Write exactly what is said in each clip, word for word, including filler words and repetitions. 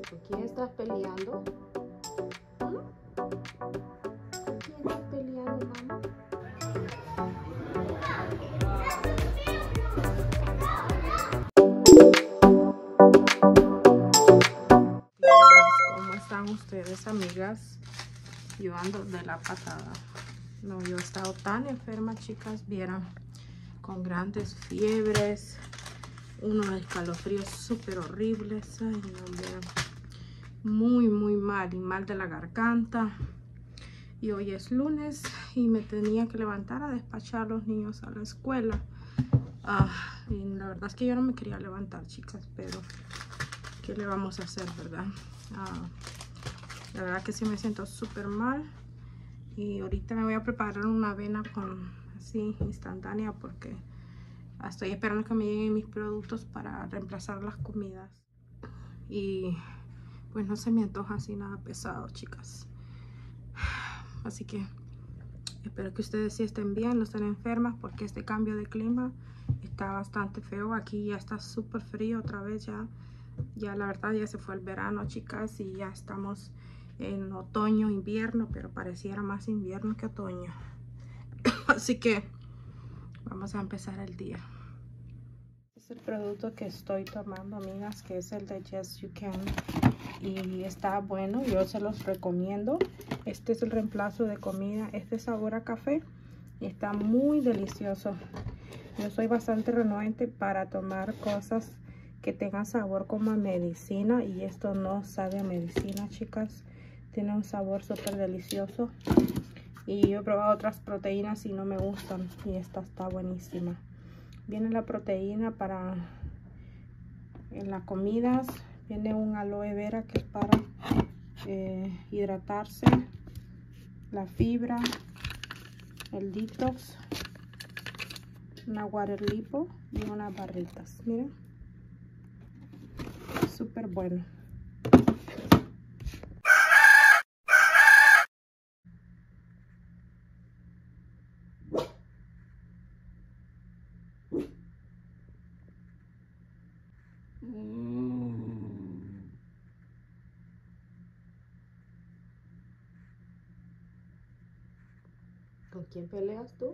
¿Con quién estás peleando? ¿Mm? ¿Con quién estás peleando, mamá? ¿Cómo están ustedes, amigas? Yo ando de la patada. No, yo he estado tan enferma, chicas, vieran, con grandes fiebres, unos escalofríos súper horribles. Ay, no, vieran, muy, muy mal y mal de la garganta. Y hoy es lunes y me tenía que levantar a despachar a los niños a la escuela. Ah, y la verdad es que yo no me quería levantar, chicas, pero ¿qué le vamos a hacer, verdad? Ah, la verdad que sí me siento súper mal. Y ahorita me voy a preparar una avena con así instantánea porque estoy esperando que me lleguen mis productos para reemplazar las comidas. Y pues no se me antoja así nada pesado, chicas. Así que espero que ustedes sí estén bien, no estén enfermas, porque este cambio de clima está bastante feo. Aquí ya está súper frío otra vez, ya, ya la verdad ya se fue el verano, chicas, y ya estamos en otoño, invierno, pero pareciera más invierno que otoño. Así que vamos a empezar el día. Este es el producto que estoy tomando, amigas, que es el de Yes You Can, y está bueno, yo se los recomiendo. Este es el reemplazo de comida, este sabor a café, y está muy delicioso. Yo soy bastante renuente para tomar cosas que tengan sabor como a medicina, y esto no sabe a medicina, chicas. Tiene un sabor súper delicioso. Y yo he probado otras proteínas y no me gustan, y esta está buenísima. Viene la proteína para en las comidas. Viene un aloe vera que es para eh, hidratarse, la fibra, el detox, una water lipo y unas barritas. Miren, súper bueno. ¿Con quién peleas tú?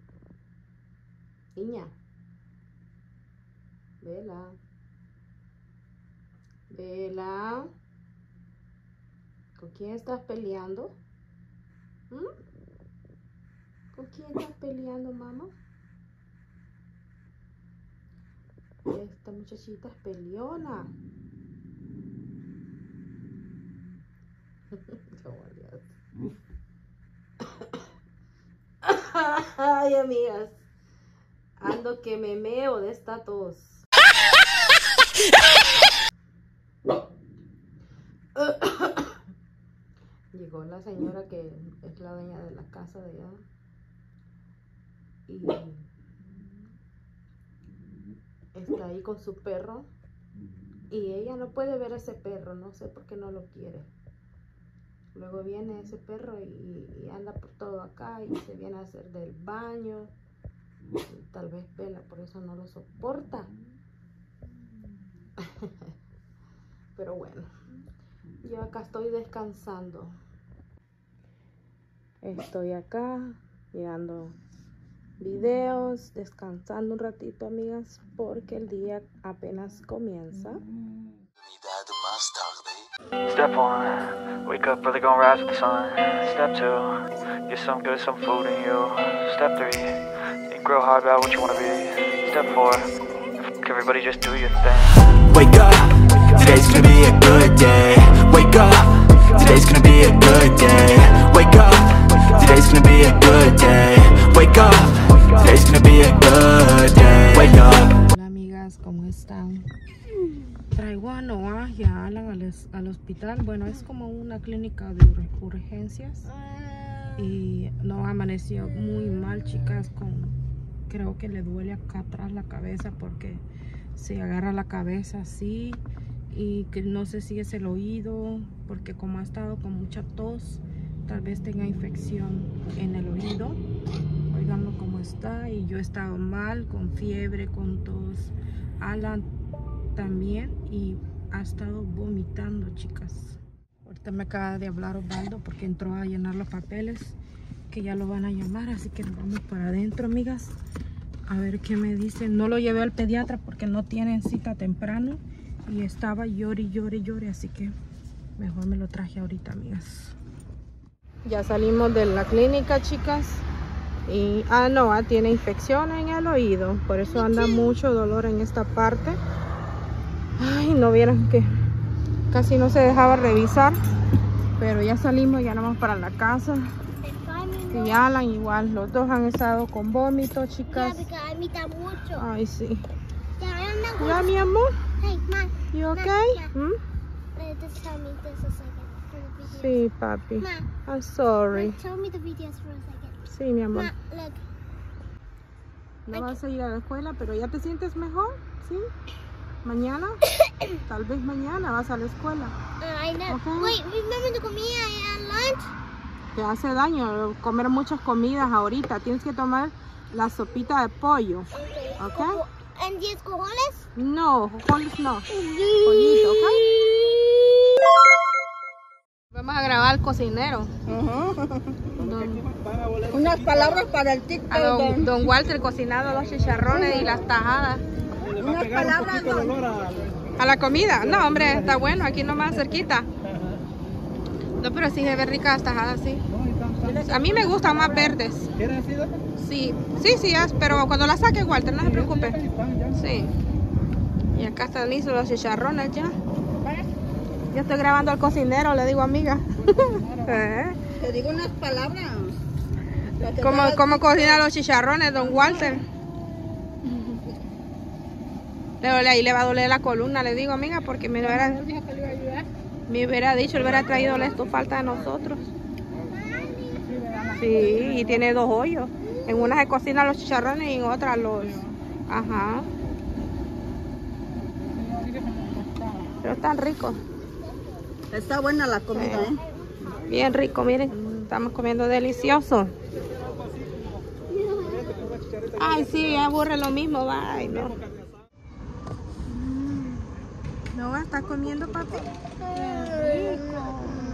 Niña. Vela. Vela. ¿Con quién estás peleando? ¿Mm? ¿Con quién estás peleando, mamá? Esta muchachita es peleona. Ay, amigas, ando que me meo de esta tos. Llegó la señora que es la dueña de la casa de allá y está ahí con su perro, y ella no puede ver a ese perro, no sé por qué no lo quiere. Luego viene ese perro y, y anda por todo acá y se viene a hacer del baño. Y tal vez Vela por eso no lo soporta. Pero bueno, yo acá estoy descansando. Estoy acá mirando videos, descansando un ratito, amigas, porque el día apenas comienza. Step one, wake up early, gonna rise with the sun. Step two, get some good, some food in you. Step three, think real hard about what you wanna be. Step four, fuck everybody, just do your thing. Wake up, today's gonna be a good day. Wake up, today's gonna be a good day. Wake up, today's gonna be a good day. Wake up, today's gonna be a good day. Wake up. Hola, amigas, ¿cómo están? Traigo a Noah y a Alan al, al hospital. Bueno, es como una clínica de urgencias. Y Noah amaneció muy mal, chicas, con, creo que le duele acá atrás la cabeza porque se agarra la cabeza así, y que no sé si es el oído, porque como ha estado con mucha tos, tal vez tenga infección en el oído. Oiganlo cómo está. Y yo he estado mal, con fiebre, con tos. Alan también, y ha estado vomitando, chicas. Ahorita me acaba de hablar Osvaldo porque entró a llenar los papeles, que ya lo van a llamar, así que nos vamos para adentro, amigas, a ver qué me dicen. No lo llevé al pediatra porque no tienen cita temprano y estaba llore, llore, llore, así que mejor me lo traje ahorita, amigas. Ya salimos de la clínica, chicas. Y, ah, no, ah, tiene infección en el oído, por eso anda mucho dolor en esta parte. Ay, no vieran que casi no se dejaba revisar, pero ya salimos, ya no vamos para la casa. Y Alan igual, los dos han estado con vómito, chicas. mucho. Ay, sí. Ya, mi amor. Hey, Mom. You okay? Yeah. ¿Mm? Uh, just tell me this a second for the videos. Sí, papi. Ma, I'm sorry. Look, show me the videos for a second. Sí, mi amor. Ma, look. No vas a ir a la escuela, pero ya te sientes mejor, ¿sí? Mañana, tal vez mañana vas a la escuela. Uh, I know. Okay. Wait, remember the comida at lunch? Te hace daño comer muchas comidas ahorita. Tienes que tomar la sopita de pollo. ¿Ok? ¿En diez cojones? No, cojones no. Pollito, ¿ok? Vamos a grabar al cocinero. Uh-huh. Don, Unas palabras para el TikTok. a don, don Walter cocinando los chicharrones y las tajadas. Unas palabras. ¿A la comida? No, hombre, está bueno, aquí nomás cerquita. No, pero sí se ve rica las tajadas, sí. A mí me gustan más verdes. ¿Quieres decir? Sí, sí, sí, es, pero cuando la saque, Walter, no se preocupe. Sí. Y acá están listos los chicharrones ya. Yo estoy grabando al cocinero, le digo, amiga. ¿Eh? Te digo unas palabras. ¿Cómo, ¿Cómo cocina los chicharrones, don Walter? Le, ahí le va a doler la columna, le digo, amiga, porque me hubiera, me hubiera dicho, le hubiera traído la estufalta de nosotros. Sí, y tiene dos hoyos. En una se cocina los chicharrones y en otra los... Ajá. Pero están ricos. Está buena la comida, ¿eh? Bien rico, miren. Estamos comiendo delicioso. Ay, sí, aburre lo mismo. Bye, no. ¿No va a estar comiendo, papi? Qué rico.